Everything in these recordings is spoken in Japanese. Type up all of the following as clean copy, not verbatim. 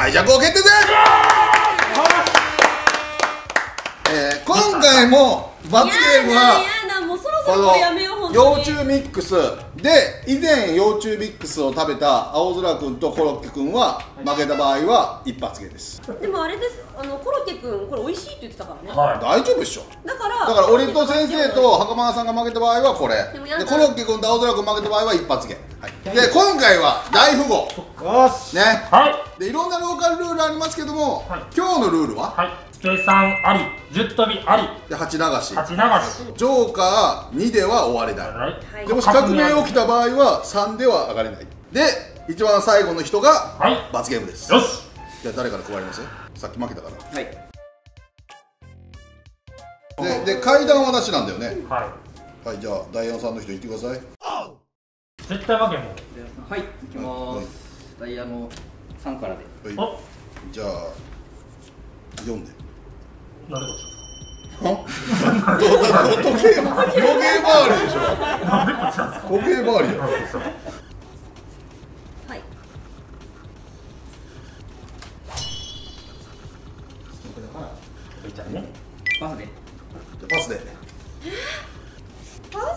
最弱王決定です。今回も罰ゲームはもうそろそろこれやめよう。本当幼に虫ミックスで、以前幼虫ミックスを食べた青空くんとコロッケくんは負けた場合は一発芸です。 でもあれです、コロッケくんこれ美味しいって言ってたからね。 大丈夫でしょ。 だから俺と先生と袴田さんが負けた場合はこれでもで、コロッケくんと青空くん負けた場合は一発芸、で今回は大富豪よしね。 はい。 でいろんなローカルルールありますけども、今日のルールは計算あり、10飛びあり、 で8流し、 8流し。 ジョーカー2では終われない、 はい。 でもし革命起きた場合は3では上がれないで、一番最後の人が罰ゲームです。 よし。 じゃあ誰から配ります？さっき負けたから。 はいで階段はなしなんだよね。 ははい、じゃあ第4さんの人言ってください。 い。絶対負けんもん。 はい、いきまーす。ダイヤの3からで。 はいお、 じゃあ4で。 なんでこっち時計回りでしょ。 なんでこっちなんですか。 時計回りや。 はい。 いちゃんね。 パスで。 じゃあパスで。 パス？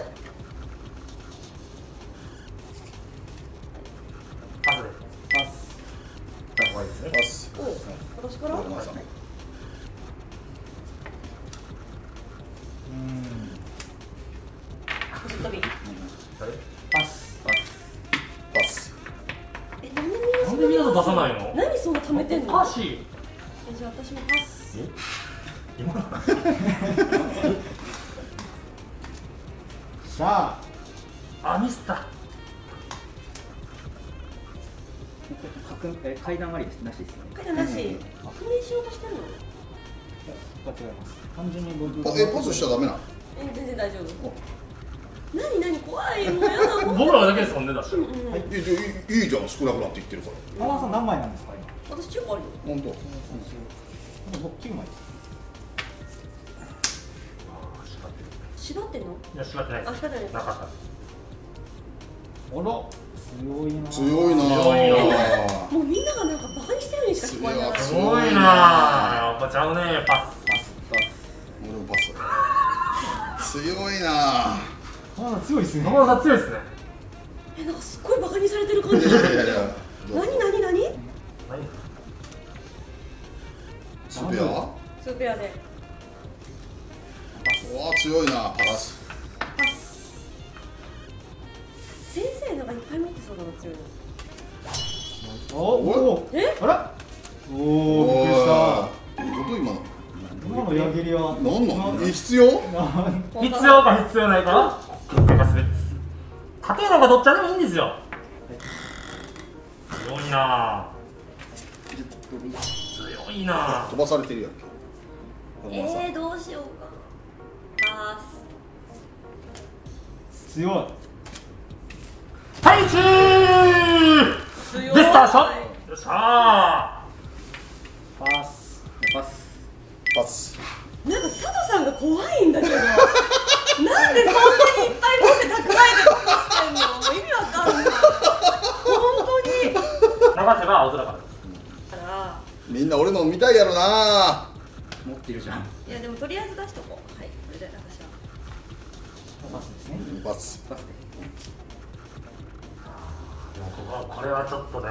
パスで。 パス。 じゃあ終わりですね。 パス。 お、私から？ 小川さん。 ずっとび。 パス。 パス。 なんでなんでみんな出さないの？ 何そんな貯めてんの？ おかしい。 じゃあ私もパス。 今のさあ。 あ、ミスった。 階段ありです。なしですよね。 階段なし。確認しようとしてるの？ 違います。単純に僕。 パスしちゃダメなの？ 全然大丈夫。何怖い、もうやだもう。 僕らだけですもんね、出したの。 いいじゃん、少なくなっていってるから。 浜田さん何枚なんですか今。 私中華あるよ。 本当。 僕9枚です。 縛ってんの？ いや、縛ってないです。 あ、縛ってない。 なかった。 あら、強いな。 強いな。 もうみんながなんかバカにしてるようにしか聞こえない。 すごいなあ。やっぱちゃうね、パス。 俺もパス。強いな。 浜田強いですね。 浜田さん強いですね。 なんかすっごいバカにされてる感じ。 いや何？ スペア？ スーペアで。 うわ、強いな。パス。 先生なんかいっぱい持ってそうだな、強いの。 お、 え？ あら。おお、びっくりした。 どう今の？ 今の矢切りは。 なんなの？必要？ 必要か必要ないか？なんかすべて。縦のがどっちでもいいんですよ。強いなあ。強いなあ。 飛ばされてるやんけ。 どうしようか。パス。 強い。 はい、チー。 強い。 でスタート。よっしゃパス。パス。 パス。 なんか佐藤さんが怖いんだけど。なんでそんなにいっぱい持って蓄えてしてんの？もう意味わかんない。本当に。 流せば青空から。 みんな俺の見たいやろな。 持ってるじゃん。 いやでもとりあえず出しとこう。はい、これで私は。 パスですね。 パス。 パスで。 これはちょっとね。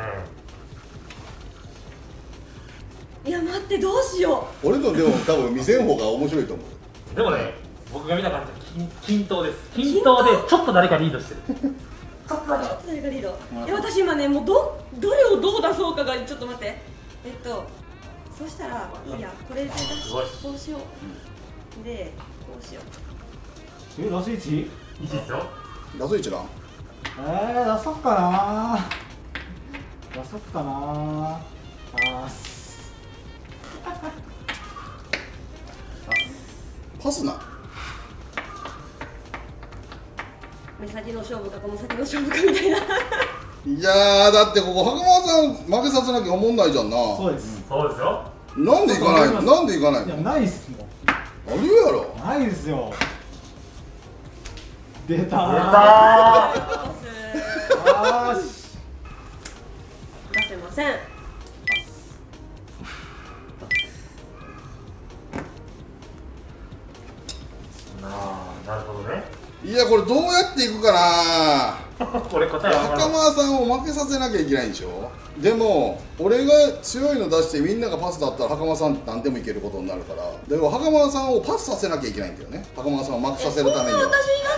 いや待って、どうしよ俺のでも多分見せん方が面白いと思う。 でもね、僕が見た感じは均等です。均等でちょっと誰かリードしてる。ちょっとだけ。 う。誰がリード？いや私今ね、もうどれをどう出そうかがちょっと待って。そしたらいいや、これで出しこうしよう。でこうしよう。 ラス1？ いいですよ。 ラス1な。 出そうかな。出そうかな。パス。 パスな。 目先の勝負かこの先の勝負かみたいな。 いやー、だってここ袴田さん負けさせなきゃ思んないじゃんな。 そうです。 そうですよ。 なんで行かないの？なんで行かないいや、 の？ ないっすもん。 あるやろ。 ないですよ。出たー。 出たパス。 よし。 出せません。 ほどね。 いやこれどうやっていくかな。 これ答えは袴田さんを負けさせなきゃいけないんでしょ。でも俺が強いの出してみんながパスだったら袴田さんって何でもいけることになるから、でも袴田さんをパスさせなきゃいけないんだよね。袴田さんを負けさせるためには。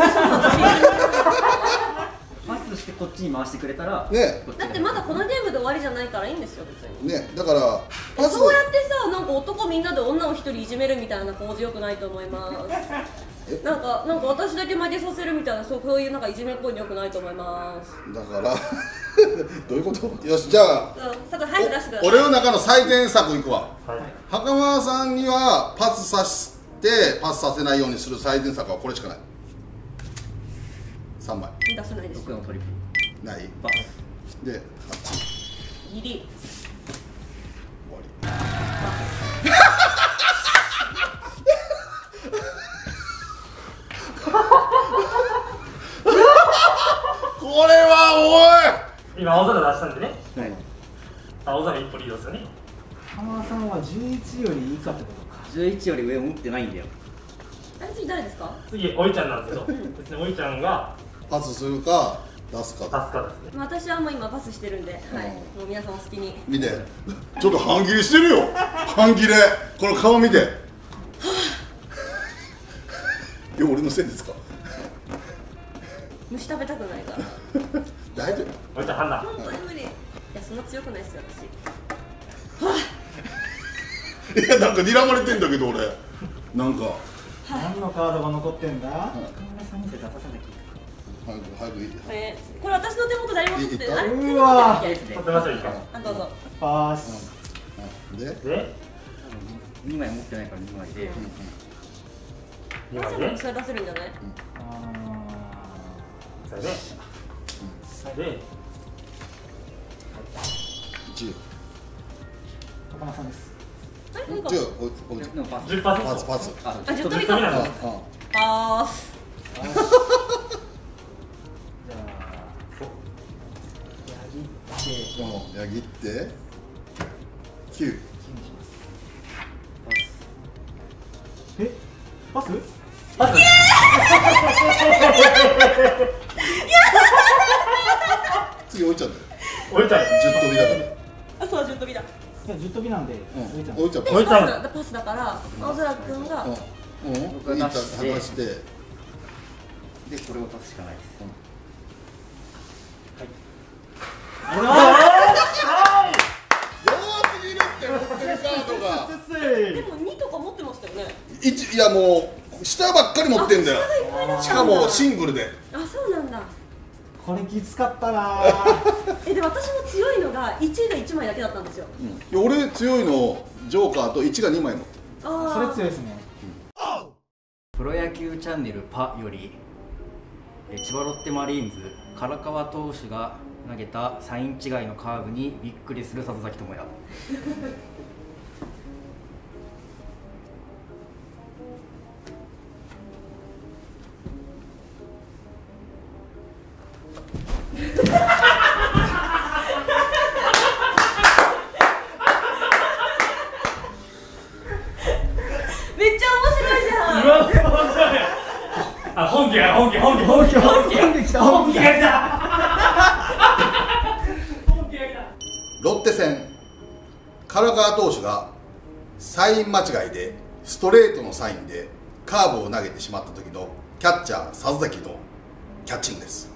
パスしてこっちに回してくれたらね、 だってまだこのゲームで終わりじゃないからいいんですよ別に。 ね、だからパスそうやってさ、なんか男みんなで女を一人いじめるみたいな構図良くないと思います。なんか私だけ負けさせるみたいな、そういうなんかいじめっぽいの良くないと思います。 だからどういうこと？よし、じゃあさて早く出してください。 俺の中の最善策いくわ。 はい。 袴田さんにはパスさせてパスさせないようにする最善策はこれしかない。3枚出せないですよ。 僕のトリプルないパスで8 ギリ。 終わり。これは今青空出したんでね。 はい。 青空一歩リードですよね。 袴田さんは11より以下ってことか。 11より上を持ってないんだよ。 あれ次誰ですか？ 次おいちゃんなんですけど、別においちゃんがおいパスするか出すかパスカですね。 私はもう今パスしてるんで、はい、もう皆さんお好きに。 見てちょっと半切れしてるよ。半切れこの顔見て。いや俺のせいですか。 虫食べたくないから。 大丈夫。 おいちゃん判断。 本当に無理。いやそんな強くないですよ私。 いやなんか睨まれてんだけど俺なんか何のカードが残ってんだ？ 袴田さんに出さなきゃい早くいい。 これ私の手元誰も取ってない。 うわけない。 取ってますよ、いいか。 あどうぞ。 パス。 でで、 2枚持ってないから2枚で、 2枚で、 それ出せるんじゃない？ それで、で、 10。 袴田さんです。 はい、何か。 10おいちゃんでもパス。 10パスパスパス。 あ、 あ、10 と飛び飛びなか。 の。 じパース。 ゃあヤギって9。 え、パス？ パス。 次おいちゃんだよ。 おいちゃん。 10飛びだから。 あ、そう10飛びだ。 じゃあ10飛びなんで、 うんおいちゃん。 おいちゃんおいちゃん。 パスだから青空くんが僕が出してで、これを足すしかないです。 弱すぎるって持ってるカードがでも2とか持ってましたよね。 いやもう下ばっかり持ってんだよ。しかもシングルで。 あ、そうなんだ。 これきつかったな。 で私も強いのが1が1枚だけだったんですよ。 いや俺強いのジョーカーと1が2枚持ってあそれ強いですね。 プロ野球チャンネルパより、千葉ロッテマリーンズ唐川投手が投げたサイン違いのカーブにびっくりする里崎智也。 めっちゃ面白いじゃん。 今の面白い。あ、本気が、本気が来た。 ロッテ戦唐川投手がサイン間違いでストレートのサインでカーブを投げてしまった時のキャッチャー里崎のキャッチングです。